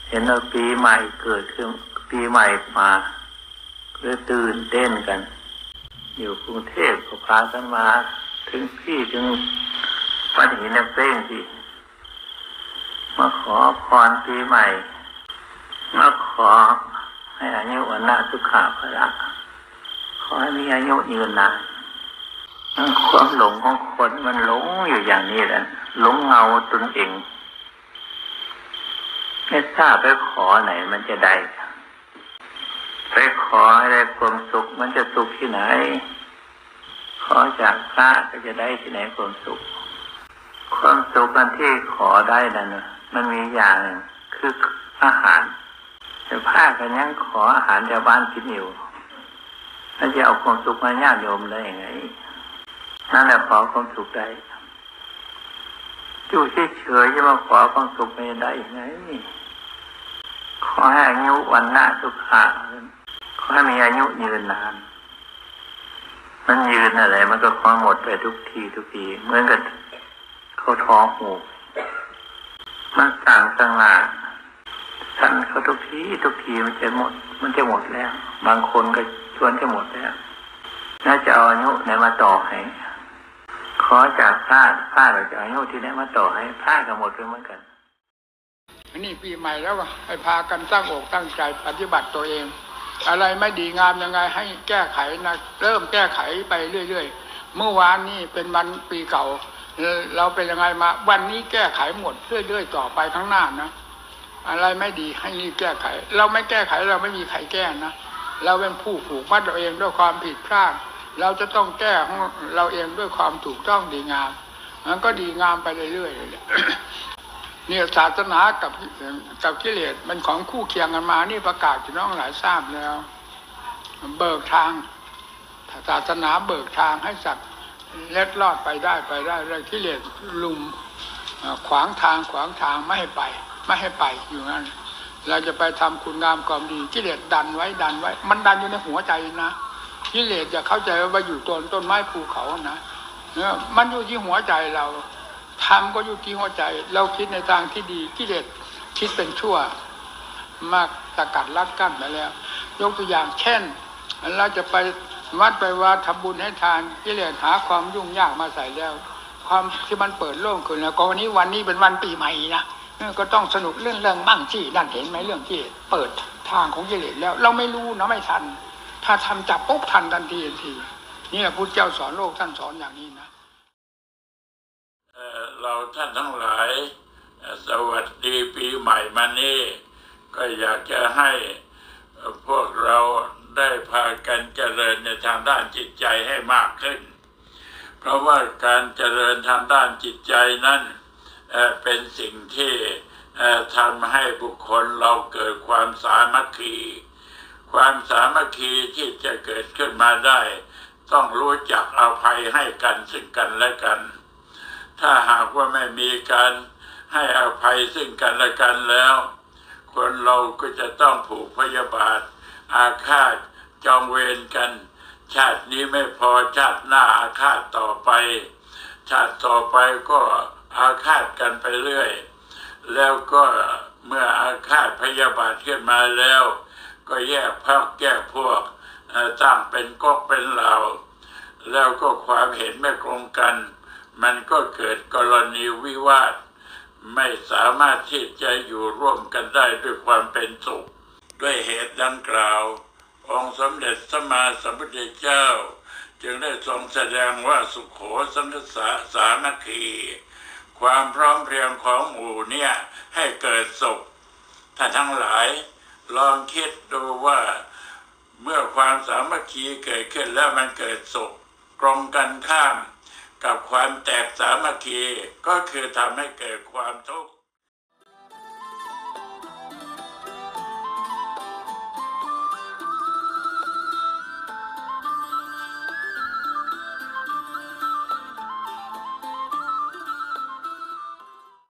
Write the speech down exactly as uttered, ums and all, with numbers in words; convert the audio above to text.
เห็นว่าปีใหม่เกิดขึ้นปีใหม่มาก็ตื่นเต้นกันอยู่กรุงเทพก็พากันมาถึงพี่ถึงวัดหินเป้งที่มาขอพรปีใหม่มาขอให้อายุวันนะสุขะพละขอให้มีอายุยืนนานความหลงของคนมันหลงอยู่อย่างนี้แหละหลงเงาตนเองไม่ทราบไปขอไหนมันจะได้ไปขอให้ได้ความสุขมันจะสุขที่ไหนขอจากพระก็จะได้ที่ไหนความสุขความสุขอันที่ขอได้นั่นมันมีอย่างหนึ่งคืออาหารแต่พระก็ยังขออาหารชาวบ้านกินอยู่แล้วจะเอาความสุขมาญาติโยมได้ยังไงนั่นแหละขอความสุขได้อยู่เฉยๆจะมาขอความสุขไม่ได้ยังไงขอให้อายุวันนะสุขะขอให้มีอายุยืนนานมันยืนอะไรมันก็คอยหมดไปทุกทีทุกทีเหมือนกับเขาท้องหูมันสั่งสั่งหน้าสั่นเขาทุกทีทุกทีมันจะหมดมันจะหมดแล้วบางคนก็ชวนจะหมดแล้วน่าจะเอาอายุไหนมาต่อให้ขอจากพระพระเราจะอายุที่ไหนมาต่อให้พระก็หมดไปเหมือนกันอันนี้ปีใหม่แล้วให้พากันตั้งอกตั้งใจปฏิบัติตัวเองอะไรไม่ดีงามยังไงให้แก้ไขนะเริ่มแก้ไขไปเรื่อยๆเมื่อวานนี้เป็นวันปีเก่าเราเป็นยังไงมาวันนี้แก้ไขหมดเรื่อยๆต่อไปข้างหน้านะอะไรไม่ดีให้นี่แก้ไขเราไม่แก้ไขเราไม่มีใครแก้นะเราเป็นผู้ผูกมัดเราเองด้วยความผิดพลาดเราจะต้องแก้ของเราเองด้วยความถูกต้องดีงามมันก็ดีงามไปเรื่อยๆเนี่ยศาสนากับกับกิเลสมันของคู่เคียงกันมานี่ประกาศที่น้องหลายทราบแล้วเบิกทางศาสนาเบิกทางให้สัตว์เล็ดลอดไปได้ไปได้แล้วกิเลสลุมขวางทางขวางทางไม่ให้ไปไม่ให้ไปอยู่นั่นเราจะไปทำคุณงามความดีกิเลสดันไว้ดันไว้มันดันอยู่ในหัวใจนะกิเลสจะเข้าใจว่าอยู่ต้นต้นไม้ภูเขานะเนี่ยมันอยู่ที่หัวใจเราทำก็อยู่ที่หัวใจเราคิดในทางที่ดีกิเลสคิดเป็นชั่วมากตะกัดลัดกั้นไปแล้วยกตัวอย่างเช่นเราจะไปวัดไปว่าทำบุญให้ทานกิเลสหาความยุ่งยากมาใส่แล้วความที่มันเปิดโล่งขึ้นแล้วก็วันนี้วันนี้เป็นวันปีใหม่นะก็ต้องสนุกเรื่องเรื่องบ้างที่นั่นเห็นไหมเรื่องที่เปิดทางของกิเลสแล้วเราไม่รู้นะไม่ทันถ้าทำจับปุ๊บทันทันทีทันทีนี่แหละพุทธเจ้าสอนโลกท่านสอนอย่างนี้นะเราท่านทั้งหลายสวัสดีปีใหม่มานี้ก็อยากจะให้พวกเราได้พากันเจริญในทางด้านจิตใจให้มากขึ้นเพราะว่าการเจริญทางด้านจิตใจนั้นเป็นสิ่งที่ทำให้บุคคลเราเกิดความสามัคคีความสามัคคีที่จะเกิดขึ้นมาได้ต้องรู้จักอภัยให้กันซึ่งกันและกันถ้าหากว่าไม่มีการให้อภัยซึ่งกันและกันแล้วคนเราก็จะต้องผูกพยาบาทอาฆาตจองเวรกันชาตินี้ไม่พอชาติหน้าอาฆาตต่อไปชาติต่อไปก็อาฆาตกันไปเรื่อยแล้วก็เมื่ออาฆาตพยาบาทขึ้นมาแล้วก็แยกพรรคแยกพวกตั้งเป็นก๊กเป็นเหล่าแล้วก็ความเห็นไม่ตรงกันมันก็เกิดกรณีวิวาทไม่สามารถที่จะอยู่ร่วมกันได้ด้วยความเป็นสุขด้วยเหตุดังกล่าวองค์สมเด็จสัมมาสัมพุทธเจ้าจึงได้ทรงแสดงว่าสุโขสังคสะสามัคคีความพร้อมเพรียงของหมู่เนี่ยให้เกิดสุขท่านทั้งหลายลองคิดดูว่าเมื่อความสามัคคีเกิดขึ้นแล้วมันเกิดสุขตรงกันข้ามกับความแตกสามัคคีก็คือทำให้เกิดความทุกข์